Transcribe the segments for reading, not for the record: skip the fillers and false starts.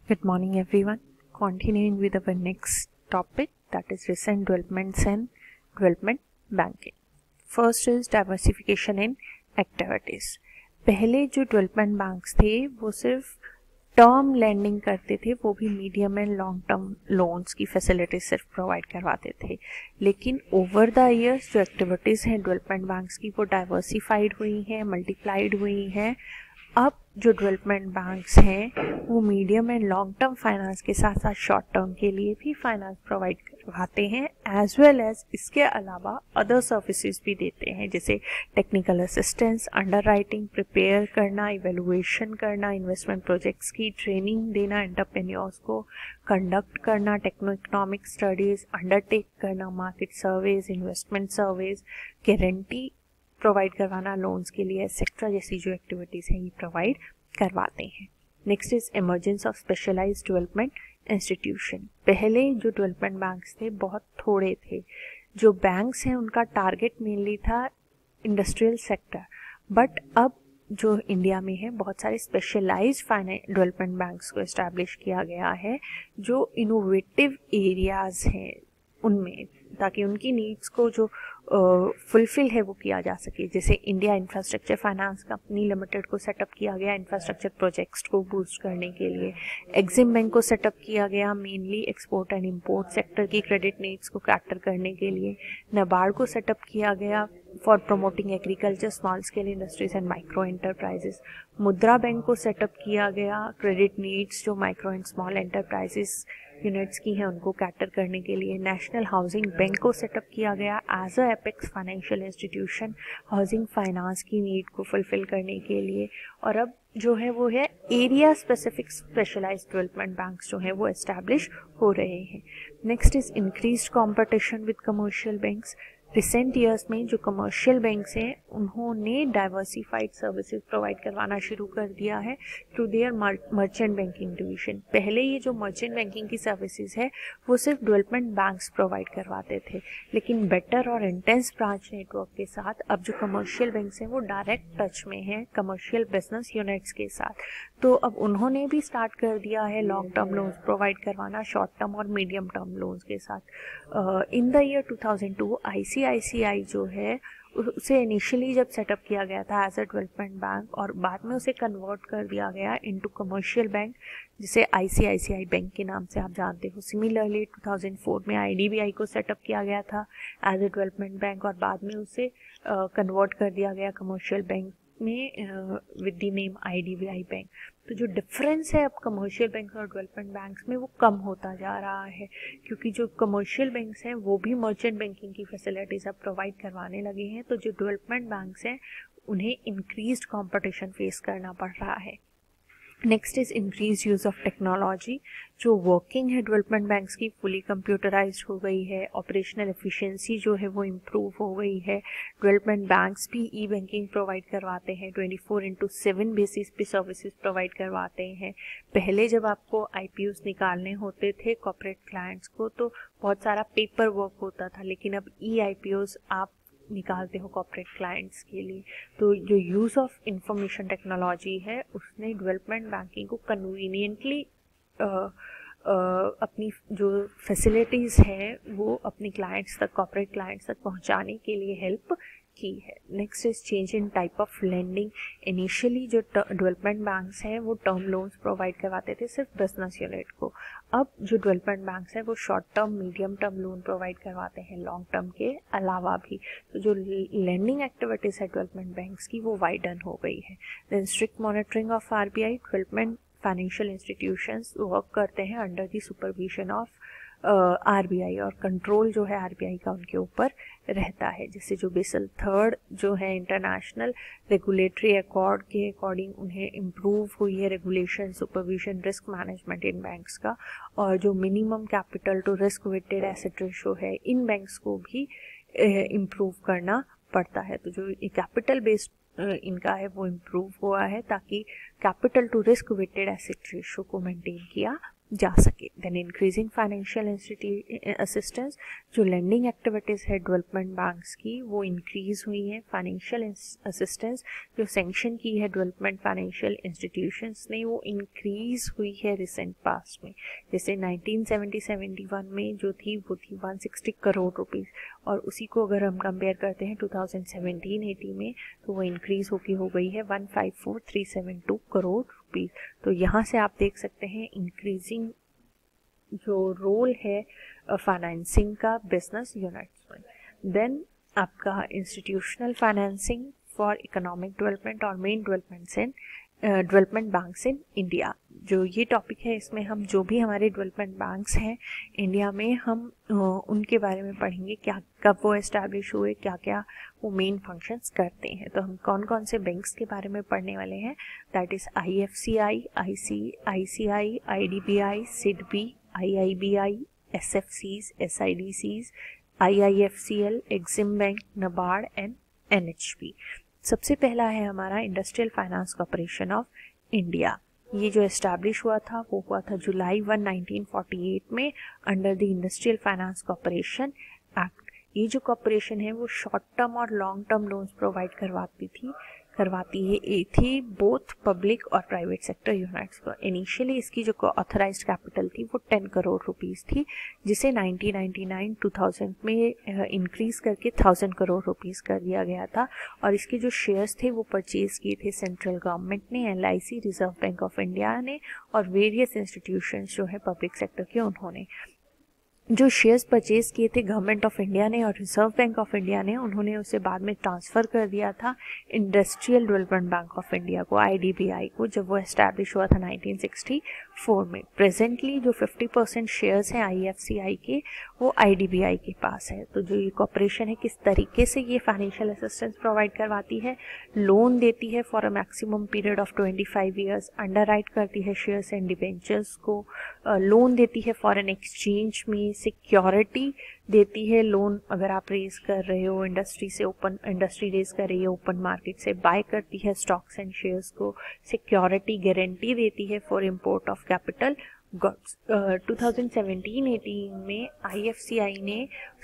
Good morning, everyone. Continuing with our next topic, that is recent developments and development banking. First is diversification in activities. पहले जो development banks थे वो सिर्फ term landing करते थे, वो भी medium and long term loans की फैसिलिटीज सिर्फ प्रोवाइड करवाते थे. लेकिन ओवर द ईयर्स जो एक्टिविटीज़ हैं डेवलपमेंट बैंक्स की वो डाइवर्सिफाइड हुई हैं, मल्टीप्लाइड हुई हैं. अब जो डेवलपमेंट बैंक्स हैं वो medium and long term finance के साथ साथ शॉर्ट टर्म के लिए भी फाइनेंस प्रोवाइड करवाते हैं, एज वेल एज इसके अलावा अदर सर्विसेज भी देते हैं, जैसे टेक्निकल असिस्टेंस, अंडरराइटिंग प्रिपेयर करना, इवेलुएशन करना, इन्वेस्टमेंट प्रोजेक्ट्स की ट्रेनिंग देना एंटरप्रेन्योर्स को, कंडक्ट करना टेक्नो इकोनॉमिक स्टडीज़, अंडरटेक करना market surveys, investment surveys, guarantee provide करवाना लोन्स के लिए, एक्सेट्रा जैसी जो एक्टिविटीज़ हैं ये प्रोवाइड करवाते हैं. Next is emergence of specialised development institution. पहले जो डेवलपमेंट बैंक्स थे बहुत थोड़े थे. जो बैंक्स हैं उनका टारगेट मेनली था इंडस्ट्रियल सेक्टर, बट अब जो इंडिया में है बहुत सारे स्पेशलाइज्ड डेवलपमेंट बैंक्स को इस्टेब्लिश किया गया है जो इनोवेटिव एरियाज़ हैं उनमें, ताकि उनकी नीड्स को जो फुलफिल है वो किया जा सके. जैसे India infrastructure finance company limited को सेटअप किया गया इंफ्रास्ट्रक्चर प्रोजेक्ट्स को बूस्ट करने के लिए. एग्जिम बैंक को सेटअप किया गया mainly export and import sector की क्रेडिट नीड्स को कैटर करने के लिए. नाबार्ड को सेटअप किया गया for promoting agriculture, small scale industries and micro enterprises. Mudra bank को सेटअप किया गया क्रेडिट नीड्स जो micro and small enterprises units की हैं उनको कैटर करने के लिए. नेशनल हाउसिंग बैंक को सेटअप किया गया as a apex financial institution housing finance की नीड को फुलफिल करने के लिए. और अब जो है वो है area specific specialised development banks जो हैं वो एस्टैब्लिश हो रहे हैं. Next is increased competition with commercial banks. Recent years में जो कमर्शियल बैंक्स हैं उन्होंने डाइवर्सिफाइड सर्विसेज प्रोवाइड करवाना शुरू कर दिया है through their merchant banking division. पहले ये जो मर्चेंट बैंकिंग की सर्विसेज है वो सिर्फ डेवलपमेंट बैंक्स प्रोवाइड करवाते थे, लेकिन बेटर और इंटेंस ब्रांच नेटवर्क के साथ अब जो कमर्शियल बैंक्स हैं वो डायरेक्ट टच में हैं कमर्शियल बिजनेस यूनिट्स के साथ. तो अब उन्होंने भी स्टार्ट कर दिया है लॉन्ग टर्म लोन्स प्रोवाइड करवाना शॉर्ट टर्म और मीडियम टर्म लोन्स के साथ. इन द ईयर 2002 ICICI जो है उसे इनिशियली जब सेटअप किया गया था एज अ डेवलपमेंट बैंक और बाद में उसे कन्वर्ट कर दिया गया इनटू कमर्शियल बैंक जिसे ICICI बैंक के नाम से आप जानते हो. सिमिलरली 2004 में IDBI को सेटअप किया गया था एज अ डेवलपमेंट बैंक और बाद में उसे कन्वर्ट कर दिया गया कमर्शियल बैंक में with the name IDBI bank. तो जो डिफरेंस है अब कमर्शियल बैंक्स और डेवलपमेंट बैंक्स में वो कम होता जा रहा है, क्योंकि जो कमर्शियल बैंक्स हैं वो भी मर्चेंट बैंकिंग की फैसिलिटीज़ अब प्रोवाइड करवाने लगे हैं. तो जो डेवलपमेंट बैंक्स हैं उन्हें इंक्रीज्ड कंपटीशन फेस करना पड़ रहा है. Next is increase use of technology. जो वर्किंग है डेवलपमेंट बैंक्स की फुली कंप्यूटराइज्ड हो गई है, ऑपरेशनल एफिशिएंसी जो है वो इम्प्रूव हो गई है. डेवलपमेंट बैंक्स भी ई बैंकिंग प्रोवाइड करवाते हैं, 24/7 बेसिस पे सर्विसेज प्रोवाइड करवाते हैं. पहले जब आपको IPOs निकालने होते थे कॉर्पोरेट क्लाइंट्स को तो बहुत सारा पेपर वर्क होता था, लेकिन अब IPOs आप निकालते हो कॉर्पोरेट क्लाइंट्स के लिए. तो जो यूज़ ऑफ इंफॉर्मेशन टेक्नोलॉजी है उसने डेवलपमेंट बैंकिंग को कन्वीनियंटली अपनी जो फैसिलिटीज़ हैं वो अपने क्लाइंट्स तक, कॉर्पोरेट क्लाइंट्स तक पहुंचाने के लिए हेल्प की है. Next is change in type of lending. Initially जो डेवलपमेंट बैंक्स हैं वो टर्म लोन्स प्रोवाइड करवाते थे सिर्फ बिजनेस यूनिट को. अब जो डेवलपमेंट बैंक्स हैं वो short term, medium term loan provide करवाते हैं लॉन्ग टर्म के अलावा भी. तो जो लेंडिंग एक्टिविटीज़ है डेवलपमेंट बैंक्स की वो वाइडन हो गई है. Then strict monitoring of RBI. Development financial institutions work करते हैं under the supervision of RBI और कंट्रोल जो है RBI का उनके ऊपर रहता है. जैसे जो बेसल थर्ड जो है इंटरनेशनल रेगुलेटरी अकॉर्ड के अकॉर्डिंग उन्हें इम्प्रूव हुई है रेगुलेशन, सुपरविजन, रिस्क मैनेजमेंट इन बैंक्स का. और जो minimum capital to risk weighted asset ratio है इन बैंक्स को भी इम्प्रूव करना पड़ता है. तो जो कैपिटल बेस्ड इनका है वो इम्प्रूव हुआ है ताकि capital to risk weighted asset ratio को मेंटेन किया जा सके। देन इंक्रीजिंग फाइनेंशियल असिस्टेंस, जो लेंडिंग एक्टिविटीज़ है डेवलपमेंट बैंक्स की वो इंक्रीज हुई है। फाइनेंशियल असिस्टेंस जो सेंक्शन की है डेवलपमेंट फाइनेंशियल इंस्टीट्यूशंस ने वो इंक्रीज हुई है रिसेंट पास्ट में। जैसे 1970-71 में जो थी वो थी 160 करोड़ रुपीज़, और उसी को अगर हम कंपेयर करते हैं 2017-18 में तो वो इंक्रीज होकर हो गई है 154,372 करोड़ रुपीज़। तो यहाँ से आप देख सकते हैं इंक्रीजिंग जो रोल है फाइनेंसिंग का बिजनेस यूनिट्स में। देन आपका institutional financing for economic development और main development banks in India, जो ये टॉपिक है इसमें हम जो भी हमारे डेवलपमेंट बैंक्स हैं इंडिया में हम उनके बारे में पढ़ेंगे, क्या कब वो एस्टैब्लिश हुए, क्या क्या वो मेन फंक्शंस करते हैं। तो हम कौन कौन से बैंक्स के बारे में पढ़ने वाले हैं, that is IFCI, ICICI, IDBI, SIDBI, IIBI, SFCs, SIDCs, IIFCL, Exim Bank, NABARD and NHB। सबसे पहला है हमारा industrial finance corporation of India. ये जो एस्टैब्लिश हुआ था वो हुआ था जुलाई 1, 1948 में under the industrial finance corporation act. ये जो कॉर्पोरेशन है वो शॉर्ट टर्म और लॉन्ग टर्म लोन्स प्रोवाइड करवाती थी बोथ पब्लिक और प्राइवेट सेक्टर यूनिट्स को। इनिशियली इसकी जो ऑथराइज्ड कैपिटल थी वो 10 करोड़ रुपीस थी, जिसे 1999-2000 में इंक्रीज करके 1000 करोड़ रुपीस कर दिया गया था। और इसके जो शेयर्स थे वो परचेज किए थे सेंट्रल गवर्नमेंट ने, LIC, reserve bank of India ने और वेरियस इंस्टीट्यूशंस जो है पब्लिक सेक्टर के उन्होंने। जो शेयर्स परचेज किए थे गवर्नमेंट ऑफ इंडिया ने और रिजर्व बैंक ऑफ इंडिया ने, उन्होंने उसे बाद में ट्रांसफ़र कर दिया था industrial development bank of India को, IDBI को, जब वो एस्टैब्लिश हुआ था 1964 में। प्रेजेंटली जो 50% शेयर्स हैं IFCI के वो IDBI के पास है। तो जो ये कॉर्पोरेशन है किस तरीके से ये फाइनेंशियल असिस्टेंस प्रोवाइड करवाती है, लोन देती है for a maximum period of 25 years, underwrite करती है शेयर्स एंड डिबेंचर्स को, लोन देती है फॉरेन एक्सचेंज में, सिक्योरिटी देती है लोन अगर आप रेज कर रहे हो इंडस्ट्री रेज कर रही है ओपन मार्केट से, बाय करती है स्टॉक्स एंड शेयर्स को, सिक्योरिटी गारंटी देती है for import of capital goods. 2017-18 में IFCI ने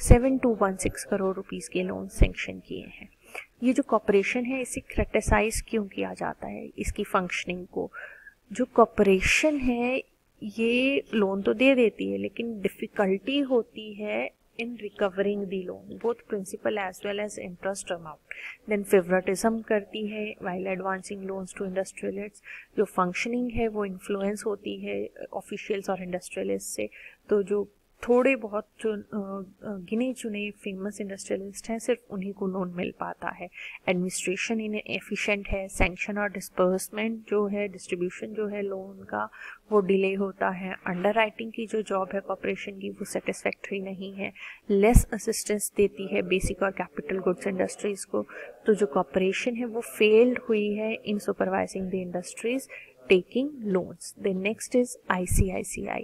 7216 करोड़ रुपीस के लोन सैंक्शन किए हैं। ये जो कॉर्पोरेशन है इसे क्रिटिसाइज क्यों किया जाता है इसकी फंक्शनिंग को। जो कॉर्पोरेशन है ये लोन तो दे देती है लेकिन डिफ़िकल्टी होती है in recovering the loan, both principal as well as interest amount. Then favoritism करती है while advancing loans to industrialists. जो functioning है वो influence होती है officials और industrialists से। तो जो थोड़े बहुत जो गिने चुने फेमस इंडस्ट्रियलिस्ट हैं सिर्फ उन्हीं को लोन मिल पाता है। एडमिनिस्ट्रेशन इन्हें एफिशिएंट है, सैंक्शन और डिस्बर्समेंट जो है, डिस्ट्रीब्यूशन जो है लोन का वो डिले होता है। अंडरराइटिंग की जो जॉब है कॉर्पोरेशन की वो सेटिस्फैक्ट्री नहीं है, लेस असिस्टेंस देती है बेसिक और कैपिटल गुड्स इंडस्ट्रीज़ को। तो जो कॉर्पोरेशन है वो फेल्ड हुई है in supervising the industries taking loans. The next is ICICI।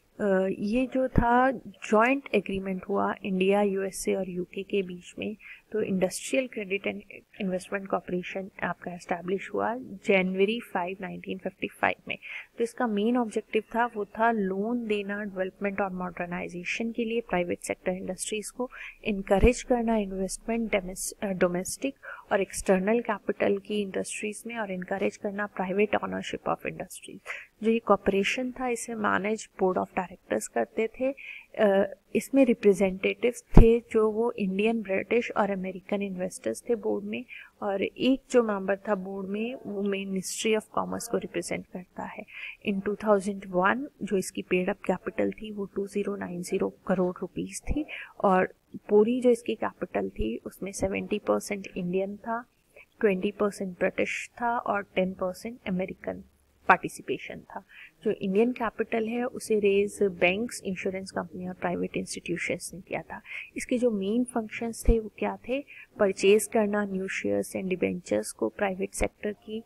ये जो था जॉइंट एग्रीमेंट हुआ इंडिया, USA और UK के बीच में। तो industrial credit and investment corporation आपका एस्टैब्लिश हुआ जनवरी 5, 1955 में। तो इसका मेन ऑब्जेक्टिव था वो था लोन देना डेवलपमेंट और मॉडर्नाइजेशन के लिए प्राइवेट सेक्टर इंडस्ट्रीज़ को, इनकरेज करना इन्वेस्टमेंट डोमेस्टिक और एक्सटर्नल कैपिटल की इंडस्ट्रीज़ में, और इनकरेज करना प्राइवेट ऑनरशिप ऑफ इंडस्ट्रीज। जो ये कॉर्पोरेशन था इसे मैनेज बोर्ड ऑफ डायरेक्टर्स करते थे। इसमें रिप्रेजेंटेटिव्स थे जो वो इंडियन, ब्रिटिश और अमेरिकन इन्वेस्टर्स थे बोर्ड में, और एक जो मेंबर था बोर्ड में वो मिनिस्ट्री ऑफ कॉमर्स को रिप्रेजेंट करता है। इन 2001 जो इसकी पेड अप कैपिटल थी वो 2090 करोड़ रुपीस थी, और पूरी जो इसकी कैपिटल थी उसमें 70% इंडियन था, 20% ब्रिटिश था और 10% अमेरिकन पार्टिसिपेशन था। जो इंडियन कैपिटल है उसे रेज बैंक्स, इंश्योरेंस कंपनी और प्राइवेट इंस्टीट्यूशंस ने किया था। इसके जो मेन फंक्शंस थे वो क्या थे, परचेज करना न्यू शेयर्स एंड डिबेंचर्स को प्राइवेट सेक्टर की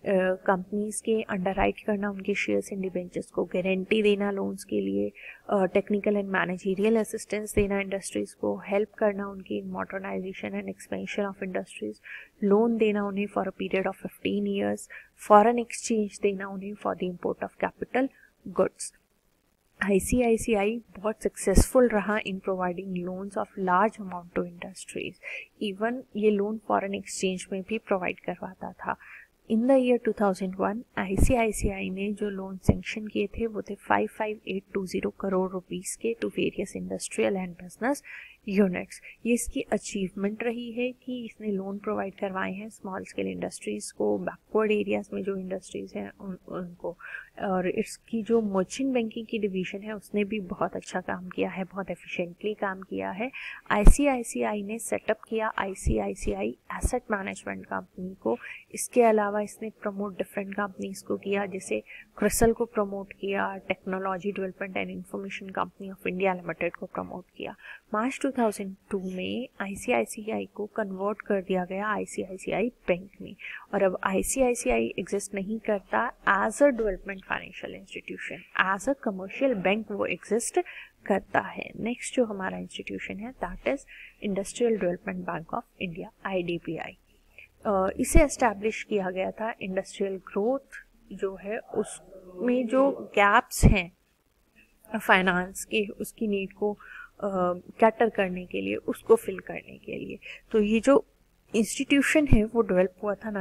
कंपनीज के, अंडरराइट करना उनके शेयर्स एंड डिबेंचर्स को, गारंटी देना लोन्स के लिए, टेक्निकल एंड मैनेजरियल असिस्टेंस देना इंडस्ट्रीज़ को, हेल्प करना उनकी modernisation and expansion of industries, loan देना उन्हें for a period of 15 years, foreign exchange देना उन्हें for the import of capital goods. ICICI बहुत सक्सेसफुल रहा in providing loans of large amount to industries. Even ये loan foreign exchange में भी provide करवाता था. इन द ईयर 2001 ICICI ने जो लोन सेंक्शन किए थे वो थे 55820 करोड़ रुपीस के to various industrial and business units. ये इसकी अचीवमेंट रही है कि इसने लोन प्रोवाइड करवाए हैं स्मॉल स्केल इंडस्ट्रीज़ को, बैकवर्ड एरियाज़ में जो इंडस्ट्रीज़ हैं उनको. और इसकी जो मर्चेंट बैंकिंग की डिवीज़न है उसने भी बहुत अच्छा काम किया है, बहुत एफिशिएंटली काम किया है. ICICI ने सेटअप किया ICICI एसेट मैनेजमेंट कंपनी को. इसके अलावा इसने प्रमोट डिफरेंट कंपनीज को किया, जैसे क्रिसल को प्रमोट किया, technology development and information company of India limited को प्रमोट किया. मार्च 2002 में ICICI को कन्वर्ट कर दिया गया ICICI बैंक में, और अब ICICI एग्जिस्ट नहीं करता as a development financial institution, as a commercial bank वो एग्जिस्ट करता है. नेक्स्ट जो हमारा इंस्टीट्यूशन है that is industrial development bank of India, IDBI. इसे एस्टैब्लिश किया गया था इंडस्ट्रियल ग्रोथ जो है उसमें जो गैप्स हैं फाइनेंस के, उसकी नीड को कैटर करने के लिए, उसको फिल करने के लिए. तो ये जो इंस्टीट्यूशन है वो डेवलप हुआ था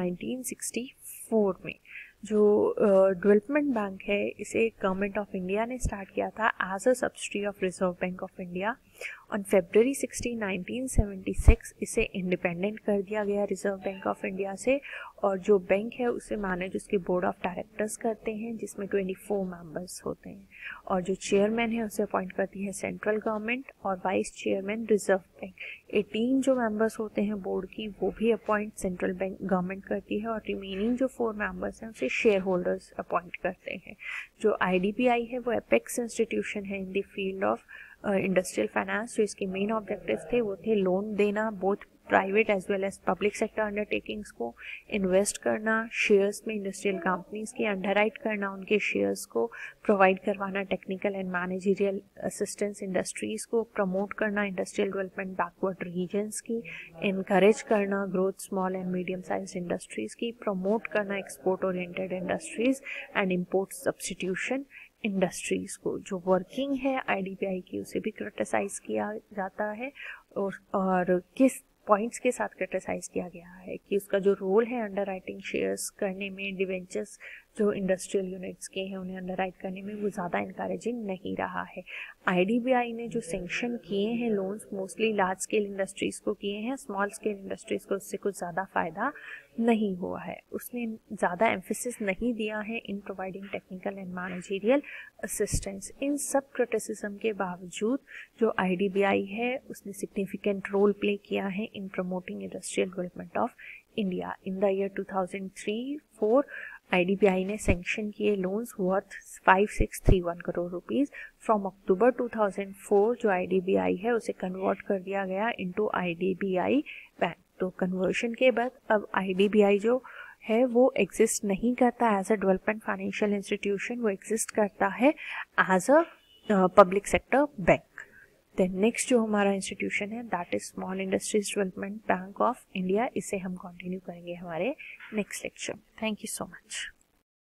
1964 में. जो डेवलपमेंट बैंक है इसे गवर्नमेंट ऑफ इंडिया ने स्टार्ट किया था as a subsidiary of reserve bank of India. On February 16, 1976 इसे इंडिपेंडेंट कर दिया गया रिजर्व बैंक ऑफ इंडिया से, और जो बैंक है उसे मैनेज उसके बोर्ड ऑफ डायरेक्टर्स करते हैं जिसमें 24 मेंबर्स होते हैं, और जो चेयरमैन है उसे अपॉइंट करती है सेंट्रल गवर्नमेंट, और वाइस चेयरमैन रिजर्व बैंक. 18 जो मेंबर्स होते हैं बोर्ड की वो भी अपॉइंट सेंट्रल बैंक गवर्नमेंट करती है, और रिमेनिंग जो 4 मेंबर्स हैं उसे शेयर होल्डर्स अपॉइंट करते हैं. जो IDBI है वो एपेक्स इंस्टीट्यूशन है in the field of industrial finance. जो इसके मेन ऑब्जेक्टिव्स थे वो थे लोन देना both private as well as public sector undertakings को, इन्वेस्ट करना शेयर्स में इंडस्ट्रियल कंपनीज के, अंडरराइट करना उनके शेयर्स को, प्रोवाइड करवाना technical and managerial assistance industries को, प्रमोट करना इंडस्ट्रियल डेवलपमेंट बैकवर्ड रीजन्स की, इनकरेज करना growth small and medium size industries की, प्रमोट करना export oriented industries and import substitution industries को. जो वर्किंग है IDBI की उसे भी क्रिटिसाइज किया जाता है, और किस पॉइंट्स के साथ क्रिटिसाइज किया गया है कि उसका जो रोल है अंडरराइटिंग शेयर्स करने में, डिवेंचर्स जो इंडस्ट्रियल यूनिट्स के हैं उन्हें अंडरराइट करने में वो ज़्यादा इनकरेजिंग नहीं रहा है. IDBI ने जो सेंक्शन किए हैं loans mostly large scale industries को किए हैं, स्मॉल स्केल इंडस्ट्रीज़ को उससे कुछ ज़्यादा फ़ायदा नहीं हुआ है. उसने ज़्यादा एम्फेसिस नहीं दिया है in providing technical and managerial assistance. इन सब क्रिटिसिज्म के बावजूद जो IDBI है उसने सिग्निफिकेंट रोल प्ले किया है in promoting industrial development of India. In the year 2003-04 IDBI ने सेंक्शन किए loans worth 5631 crore rupees. From October 2004 जो IDBI है उसे कन्वर्ट कर दिया गया इनटू IDBI बैंक. तो कन्वर्शन के बाद अब IDBI जो है वो एग्जिस्ट नहीं करता as a development financial institution, वो एग्जिस्ट करता है as a public sector bank. Then next जो हमारा इंस्टीट्यूशन है that is small industries development bank of India. इसे हम कंटिन्यू करेंगे हमारे next lecture. Thank you so much.